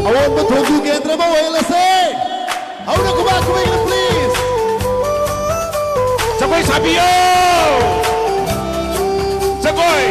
Awon Tongju Kendra Mawelase. How to come back to England, please? Sagoy Sabio! Sagoy!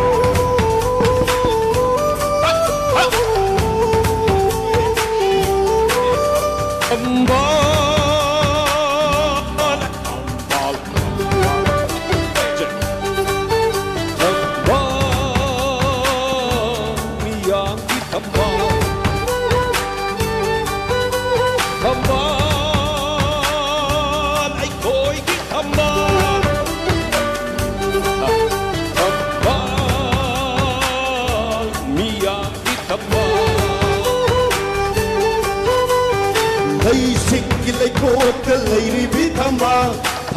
Lady be Tamba,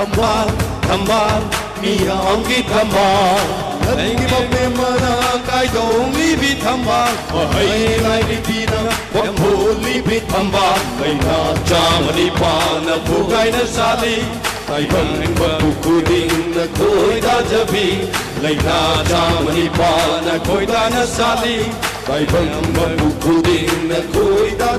Miyam ki Tamba. Lagi mape mana kai dong li be Tamba. Hai lai li pina, wakoli be Tamba. Laina jamani pana bukai na sali. Tai bang buku ding na koi da jabi. Laina jamani pana koi da na sali. Tai bang buku ding na koi da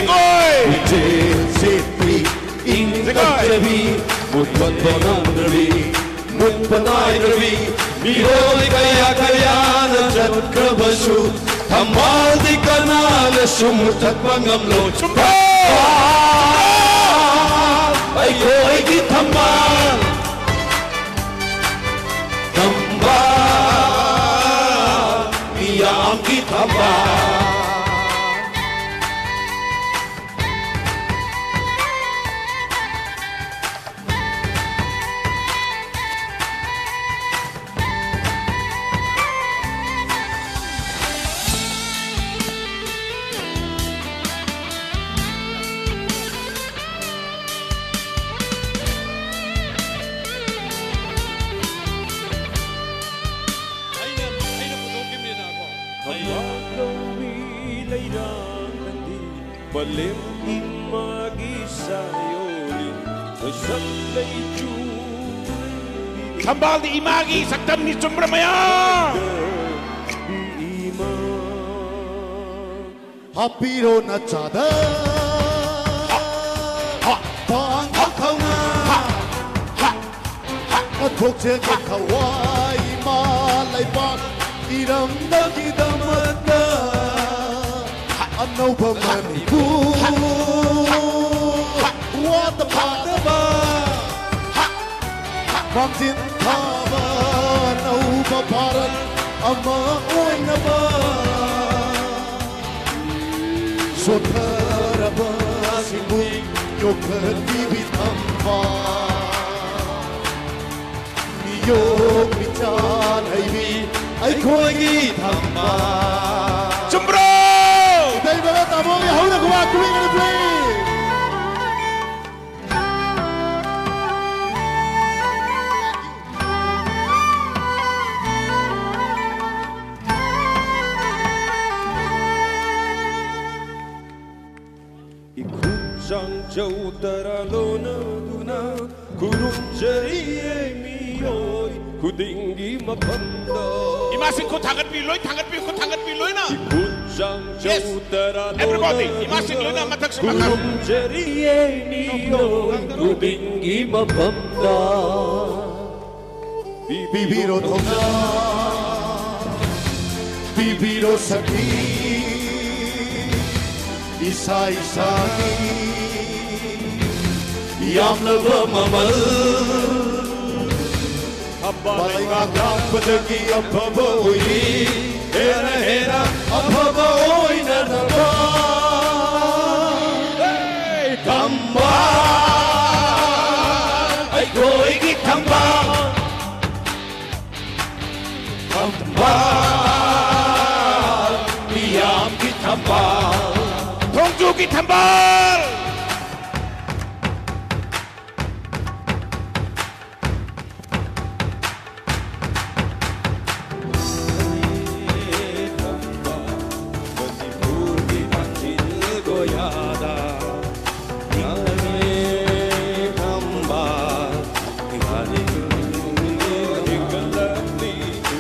jabi. In the country, Mutpanandri, Mutpanandri, Miroi Kaya Kayana Jakrabasu, Tamaldi Kanala Sumutakpangamlo, I go again Tamal, Tamal, Miyamki Tamal. Balim imagi sayolin saklay juri Sambal di imagi saktam ni Sumbramaya Hapiro na chada Pang kauna Athok che kawai malai pa iram na kidamata Anova Manipur, what the Padaba, Mountain Pava, Nova Paran, Ama Oinaba, Sotaraba, Sibu, Yokan Bibitamba, Yo Pichan, I Koigi Tamba. How to go back to England, please? Ikujang jauh teralona guna kurung jeriye miyoi kudinggi mapanda. Imasin ko tangan piloy na. Yes, everybody, imasin lo na matag sa matag. Kurung jeriye miyoi kudinggi mapanda. Bibiro thongna, bibiro sakhi, isa isani, yam lava mamal. Balai ngakak pedegi apaboi, hera apaboi nanaba. Tamba, ay koi ki tamba. Tamba, miyam ki tamba. Tongju ki tambal.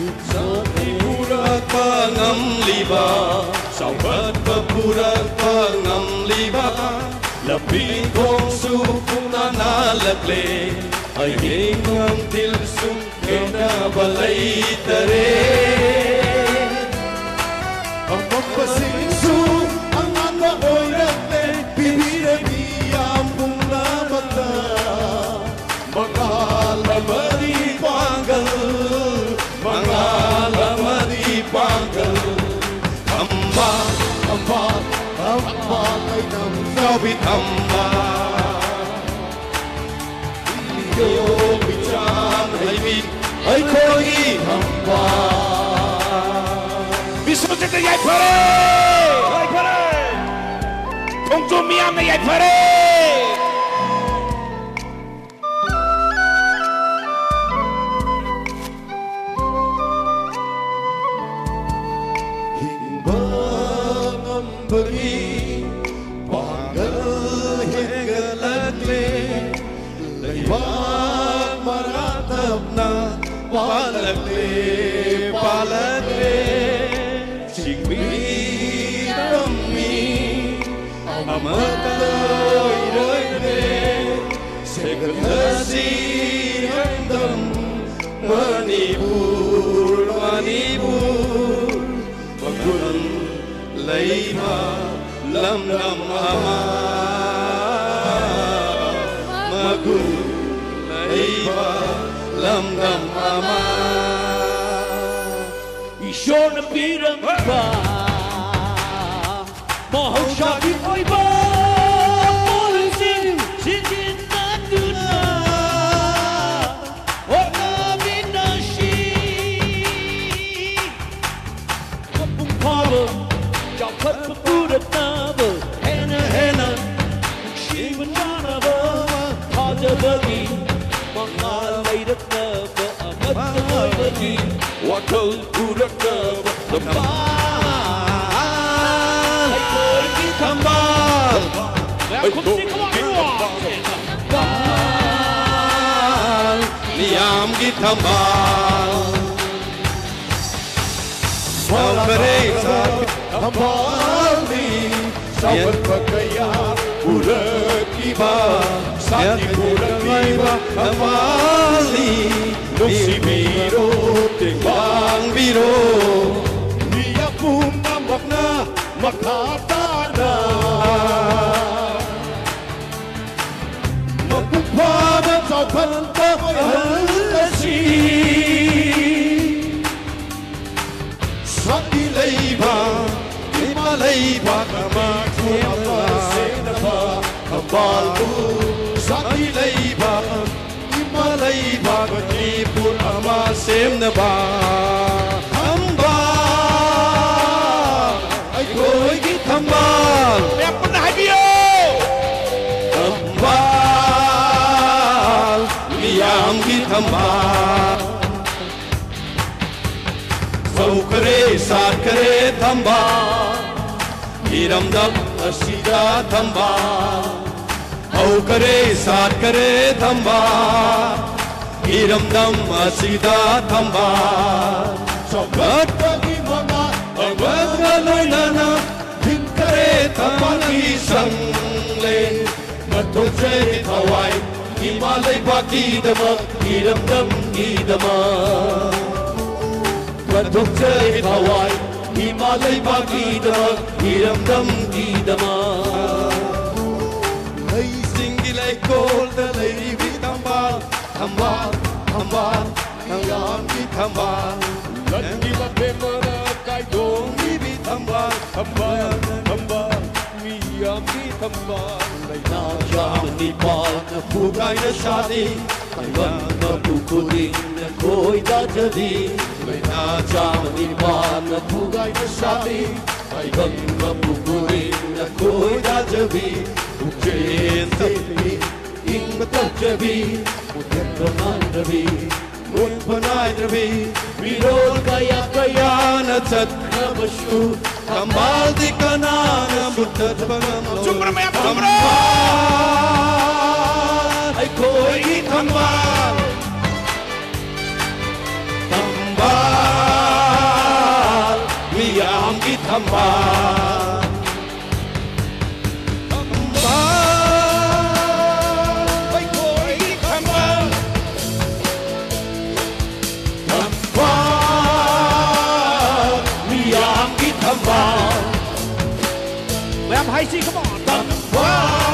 Pangam liba, sahabat berpura-pura Tapi kong sukong nanalagli ay hingang tilsong kena balay tare. Ang magpasingso ang ako'y nagle bibirabiyang pong lamata mga lamari panggal mga lamari panggal hambal hambal hambal ay namnawit hambal iyo bichang ay ko'y hambal 미소제들 야이파래 야이파래 동조 미암의 야이파래 Himbang ang bagi pagkahigalagli Laywag maratap na palagli palagli Sigmi kami amatay rayde Segalasi handam manibur manibur Magun layma lamdam ama Magun layma lamdam ama Isyon na pirang iba Mahal siya di mo iba Polisin Sinsin na tuna Huwag namin na siya Kapong paba Dapat pagulat na ba Hena hena Siwan na na ba Kada bagi Mga laydat na ba Amat na bagi Wakal budak na ba Kambal Ay ko'y kitambal Ay ko'y Kambal Niyam kitambal Salvareza kambal ni Sabat pagkaya Budak iba Sati budak iba Kambal ni Si biro Timbang biro Niya pumamak na Makatana Magpupaman sa pantapalasi Sa ilayba Imalayba Kamakumasin na ba Kambal mo Sa ilayba Imalayba Kantipon amasim na ba Hambal Ay ko'y kitambal Kaya po na habiyo Hambal Liyam kitambal Sau kare saat kare thambal Hiramdam asida thambal Au kare saat kare thambal Hiramdam asida thambal Sabat bagi mga agad ngaloy nana Hinkare thambal isang len Matong say Hawaii Himalay bagi damag Hiramdam idamag Matong say Hawaii Himalay bagi damag Hiramdam idamag Ay singgilay kol dalay bitambal Hambal, hambal, nangyam bitambal Lagi mapemana kay dong bitambal Hambal, hambal, miyam bitambal May nasyam nipal na pugay na sali Taiwan na pupuling na ko'y dadali May nasyam nipal na pugay na sali Taiwan na pupuling na ko'y dadali Ujian tabi, ing matajabi Mudyan panay drabi, mud panay drabi Birol kaya na tat na basyo Kambal di ka na mutat pangamlo Sumbra maya, sumbra! Kambal ay ko'y kitambal Kambal, miyam kitambal Kambal Bitamba. Well, I'm high C, come on. Bitamba.